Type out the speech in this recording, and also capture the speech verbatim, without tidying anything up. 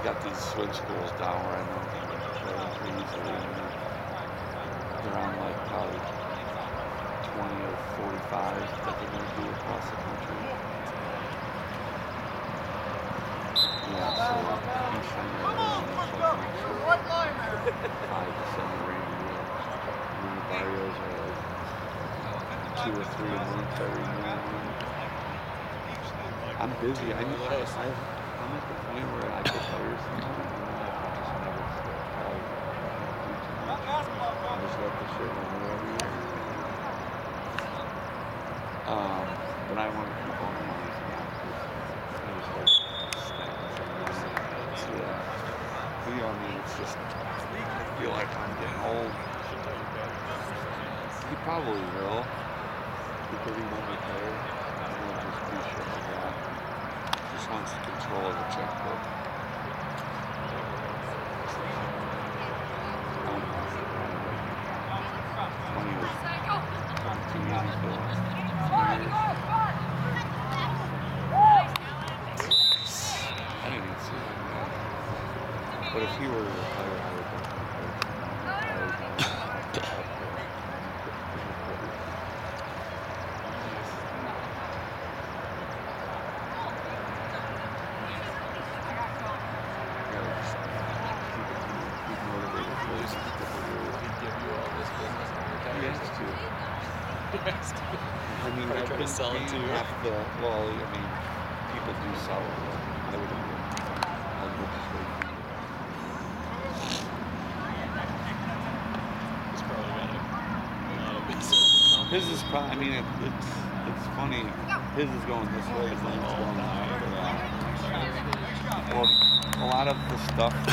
got these swing schools down where I know people play pretty easily. And they're on like probably twenty or forty-five that they're going to do across the country. Yeah, so each time they're around, it's like an extra five to seven grand a year. And then the barrios are like two or three a month every year. I'm busy. I need to, I, I'm at the point where I get tired sometimes and I just never try to do too much. I just let the shit run every year. Um, but I want to keep on doing this now because I just like stats and money. Yeah. But, you know, I mean, it's just, I feel like I'm getting old. He probably will because he won't retire. He won't just do shit like that. He just wants the control of the checkbook. Um, twenty years. Two years he's built. I didn't even see him. But if he were to retire, I would definitely. I mean, I try to sell it too. Half the, well, I mean, people do sell it. I would agree. I would just wait. He's probably got a lot of business. His is probably, I mean, it, it's it's funny. His is going this way, his is going that way. Well, a lot of the stuff